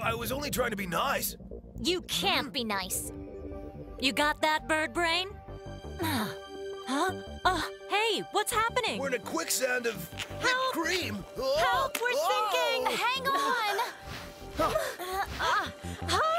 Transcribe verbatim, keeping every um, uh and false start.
I was only trying to be nice. You can't be nice. You got that, bird brain? Huh? Uh, hey, what's happening? We're in a quicksand of whipped Help! cream. Help, we're Oh! sinking! Hang on! uh, uh,